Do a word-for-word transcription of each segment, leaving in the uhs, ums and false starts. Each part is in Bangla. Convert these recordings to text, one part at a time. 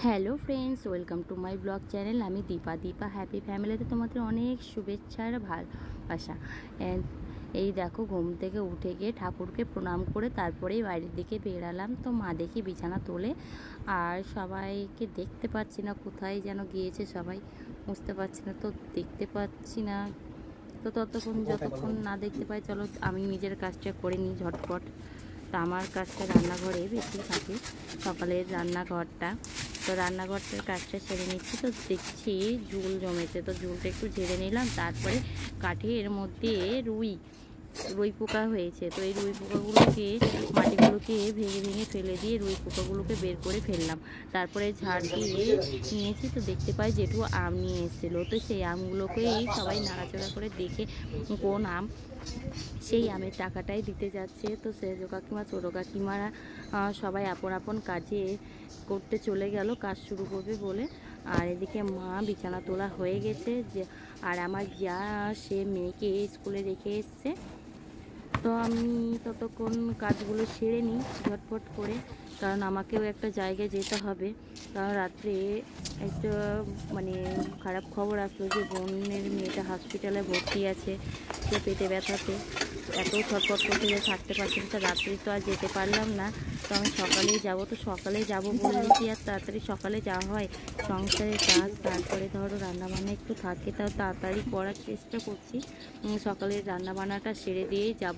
Hello friends, welcome to my blog channel. আমি দীপা দীপা হ্যাপি ফ্যামিলিতে তোমাদের অনেক শুভেচ্ছার ভালোবাসা। এই দেখো, ঘুম থেকে উঠে গিয়ে ঠাকুরকে প্রণাম করে তারপরেই বাইরের দিকে বেরালাম। তো মা দেখি বিছানা তোলে, আর সবাইকে দেখতে পাচ্ছি না, কোথায় যেন গিয়েছে সবাই, বুঝতে পারছি না। তো দেখতে পাচ্ছি না, তো ততক্ষণ যতক্ষণ না দেখতে পাই, চলো আমি নিজের কাজটা করে নিই ঝটপট। তো আমার কাজটা রান্নাঘরে বেশি থাকে, সকালের রান্নাঘরটা। তো রান্নাঘরটার কাজটা সেরে নিচ্ছি। তো দেখছি ঝুল জমেছে, তো ঝুলটা একটু ঝেড়ে নিলাম। তারপরে কাঠের মধ্যে রুই রুই পোকা হয়েছে, তো এই রুই পোকাগুলোকে মাটিগুলোকে ভেঙে ভেঙে ফেলে দিয়ে রুই পোকাগুলোকে বের করে ফেললাম। তারপরে ঝাড় দিয়ে নিয়েছি। তো দেখতে পাই জেঠু আম নিয়ে এসেছিলো, তো সেই আমগুলোকেই সবাই নাড়াচাড়া করে দেখে কোন আম, সেই আমের টাকাটাই দিতে যাচ্ছে। তো সেজো কাকিমা, ছোটো কাকিমারা সবাই আপন আপন কাজে করতে চলে গেল, কাজ শুরু করবে বলে। আর এদিকে মা বিছানা তোলা হয়ে গেছে, যে আর আমার যা সে মেয়েকে স্কুলে রেখে এসছে। তো আমি ততক্ষণ কাজগুলো সেরে নিই ঝটপট করে, কারণ আমাকেও একটা জায়গায় যেতে হবে। কারণ রাত্রে একটা মানে খারাপ খবর আসলো যে বোনের মেয়েটা হসপিটালে ভর্তি আছে, সে পেটে ব্যথাতে এত ছটফট করতে যে থাকতে পারছি না। রাত্রে তো আর যেতে পারলাম না, তো আমি সকালেই যাব। তো সকালে যাব বললে কি আর তাড়াতাড়ি সকালে যাওয়া হয়? সংসারের কাজ, তারপরে ধরো রান্নাবান্না একটু থাকে, তাও তাড়াতাড়ি করার চেষ্টা করছি। সকালের রান্নাবান্নাটা সেরে দিয়েই যাব।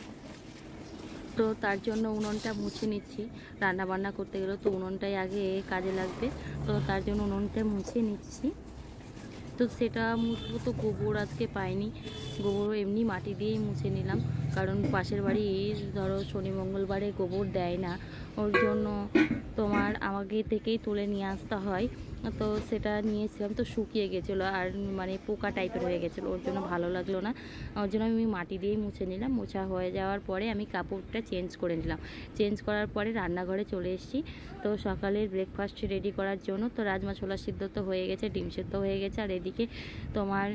তো তার জন্য উনুনটা মুছে নিচ্ছি। রান্না বান্না করতে গেলে তো উনুনটাই আগে কাজে লাগবে, তো তার জন্য উনুনটা মুছে নিচ্ছি। তো সেটা মুছবো, তো গোবর আজকে পাইনি, গোবর এমনি মাটি দিয়েই মুছে নিলাম। কারণ পাশের বাড়ি ধরো শনি মঙ্গলবারে গোবর দেয় না, ওর জন্য তোমার আমাকে থেকেই তুলে নিয়ে আসতে হয়। তো সেটা নিয়েছিলাম, তো শুকিয়ে গেছিলো আর মানে পোকা টাইপের হয়ে গেছিলো, ওর জন্য ভালো লাগলো না। ওর জন্য আমি মাটি দিয়েই মুছে নিলাম। মোছা হয়ে যাওয়ার পরে আমি কাপড়টা চেঞ্জ করে নিলাম। চেঞ্জ করার পরে রান্নাঘরে চলে এসেছি। তো সকালের ব্রেকফাস্ট রেডি করার জন্য তো রাজমা ছোলা সিদ্ধ তো হয়ে গেছে, ডিম সিদ্ধ হয়ে গেছে, আর এদিকে তোমার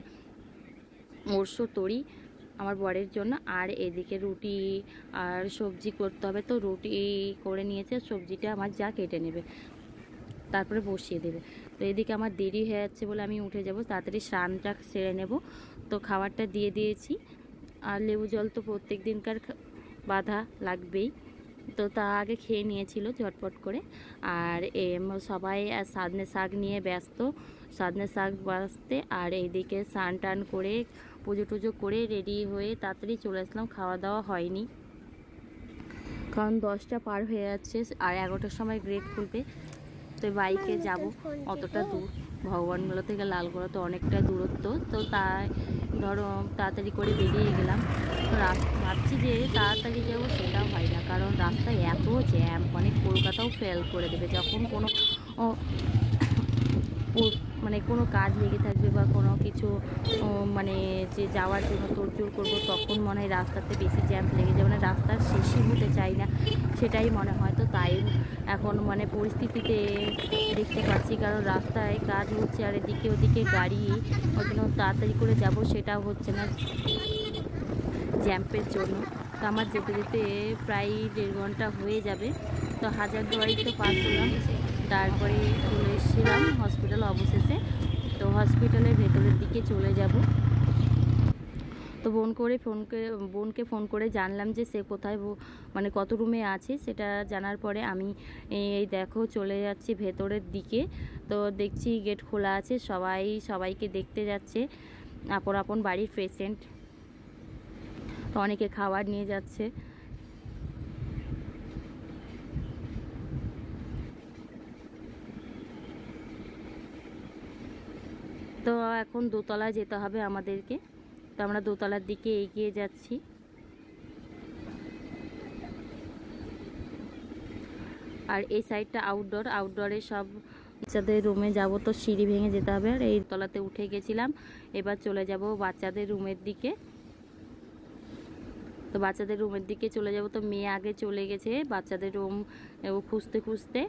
মরসো তরি আমার বরের জন্য, আর এদিকে রুটি আর সবজি করতে হবে। তো রুটি করে নিয়েছে, সবজিটা আমার যা কেটে নেবে, তারপরে বসিয়ে দেবে। তো এদিকে আমার দেরি হয়ে যাচ্ছে বলে আমি উঠে যাব, তাড়াতাড়ি স্নানটা সেরে নেব। তো খাবারটা দিয়ে দিয়েছি, আর লেবু জল তো প্রত্যেক দিনকার বাধা লাগবেই। তো তা আগে খেয়ে নিয়েছিল ঝটপট করে। আর সবাই সাদনে শাক নিয়ে ব্যস্ত, সাদনে শাক বাঁচতে। আর এইদিকে স্নান টান করে পুজো টুজো করে রেডি হয়ে তাড়াতাড়ি চলে আসলাম। খাওয়া দাওয়া হয়নি, কারণ দশটা পার হয়ে যাচ্ছে, আর এগারোটার সময় গ্রেড খুলবে। তো বাইকে যাব, অতটা দূর ভগবানগুলো থেকে লালগোলা তো অনেকটা দূরত্ব। তো তাই ধরো তাড়াতাড়ি করে বেরিয়ে গেলাম। তো রাস্তা ভাবছি যে তাড়াতাড়ি যাবো, সেটাও হয় না, কারণ রাস্তায় এত জ্যাম, মানে কলকাতাও ফেল করে দেবে। যখন কোনো মানে কোনো কাজ লেগে থাকবে বা কোনো কিছু মানে যে যাওয়ার জন্য তোড়জোড় করবো, তখন মনে হয় রাস্তাতে বেশি জ্যাম লেগে যাবে, মানে রাস্তার শেষই হতে চাই না, সেটাই মনে হয়। তো তাই এখন মানে পরিস্থিতিতে দেখতে পাচ্ছি, কারণ রাস্তায় কাজ হচ্ছে আর এদিকে ওদিকে গাড়ি, ওই জন্য তাড়াতাড়ি করে যাব সেটাও হচ্ছে না জ্যাম্পের জন্য। তো আমার যেতে যেতে প্রায় দেড় ঘন্টা হয়ে যাবে। তো হাজারদুয়ারি তো পার করলাম, তারপরে চলে এসেছিলাম হসপিটাল অবশেষে। তো হসপিটালের ভেতরের দিকে চলে যাব। তো বোন করে ফোন করে বোনকে ফোন করে জানলাম যে সে কোথায় মানে কত রুমে আছে, সেটা জানার পরে আমি এই দেখো চলে যাচ্ছি ভেতরের দিকে। তো দেখছি গেট খোলা আছে, সবাই সবাইকে দেখতে যাচ্ছে, আপন আপন বাড়ির পেশেন্ট। তো অনেকে খাবার নিয়ে যাচ্ছে। তো এখন দোতলায় যেতে হবে আমাদেরকে, তো আমরা দোতলার দিকে এগিয়ে যাচ্ছি। আর এই সাইডটা আউটডোর, আউটডোরে সব বাচ্চাদের রুমে যাব। তো সিঁড়ি ভেঙে যেতে হবে, আর এই তলাতে উঠে গেছিলাম, এবার চলে যাব বাচ্চাদের রুমের দিকে। তো বাচ্চাদের রুমের দিকে চলে যাব। তো মেয়ে আগে চলে গেছে বাচ্চাদের রুম খুঁজতে খুঁজতে।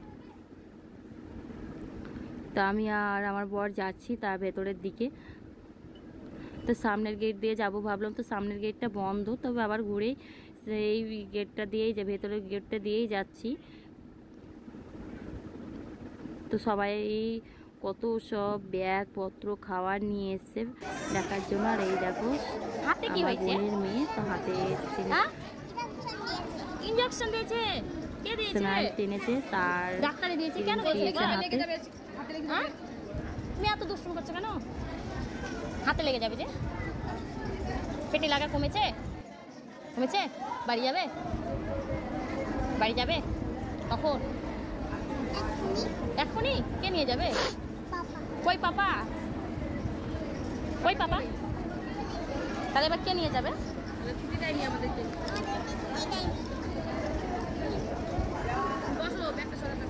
তো আমি আর আমার বর যাচ্ছি তার ভেতরের দিকে। তো সামনের গেট দিয়ে যাব ভাবলাম, তো সামনের গেটটা বন্ধ, তবে আবার ঘুরে সেই গেটটা দিয়েই যে ভেতরের গেটটা দিয়েই যাচ্ছি। তো সবাই কত সব ব্যাগ পত্র খাবার নিয়ে এসছে দেখার জন্য। আর এই দেখো হাতে কি হয়েছে, বোনের মেয়ে তো হাতে ইনজেকশন দিয়েছে, কে দিয়েছে? টেনেছে, তার ডাক্তারে দিয়েছে। কেন দিয়েছে হাতে? তুমি এত দুষ্টুমি করছো কেন? হাতে লেগে যাবে যে। পেটে লাগা কমেছে? কমেছে? বাড়ি যাবে? বাড়ি যাবে কখন? এখনই? কে নিয়ে যাবে? কই পাপা? কই পাপা? তাহলে এবার কে নিয়ে যাবে? ছুটি দেয়নি আমাদেরকে। বসো, ব্যাগটা সরাতে।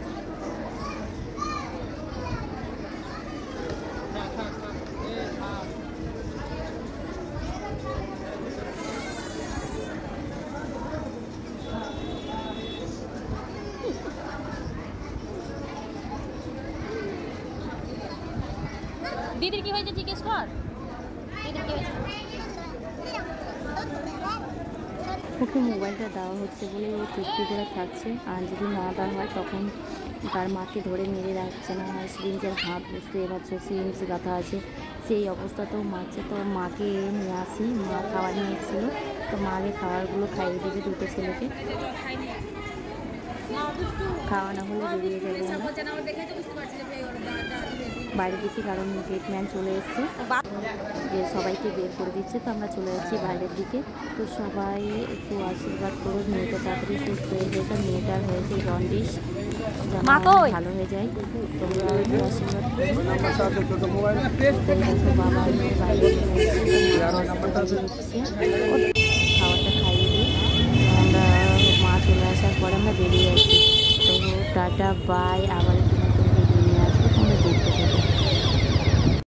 দিদির কি হয়েছে জিজ্ঞেস কর। দিদির কি হয়েছে? ওকে মোবাইলটা দেওয়া হচ্ছে বলে ও চুপটি করে থাকছে, আর যদি না দেওয়া হয় তখন তার মাকে ধরে মেরে রাখছে না। আর সিরিঞ্জের হাত বুঝতে পারছে, সিরিঞ্জ গাঁথা আছে, সেই অবস্থাতেও মারছে। তো মাকে নিয়ে আসি, মা খাবার নিয়ে এসেছিল, তো মাকে খাবারগুলো খাইয়ে দিবে দুটো ছেলেকে। খাওয়া না হলে বেরিয়ে যাবে না বাইরে দিকে, কারণ গেটম্যান চলে এসছে যে সবাইকে বের করে দিচ্ছে। তো আমরা চলে যাচ্ছি বাইরের দিকে। তো সবাই একটু আশীর্বাদ করো, মেয়েটা তাড়াতাড়ি সুস্থ হয়ে গেছে। মেয়েটার হয়েছে জন্ডিস, ভালো হয়ে যায়। তোমরা একটু আশীর্বাদ করো। বাবা মেয়ে বাইরে খাবারটা খাইয়ে দিই। আমরা মা চলে আসার পর আমরা বেরিয়ে যাচ্ছি। তো টাটা বাই, আবার